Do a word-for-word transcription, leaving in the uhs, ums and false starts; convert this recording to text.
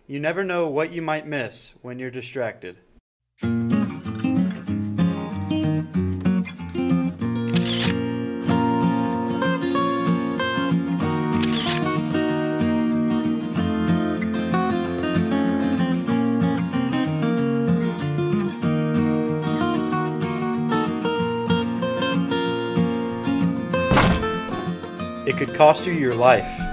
You never know what you might miss when you're distracted. It could cost you your life.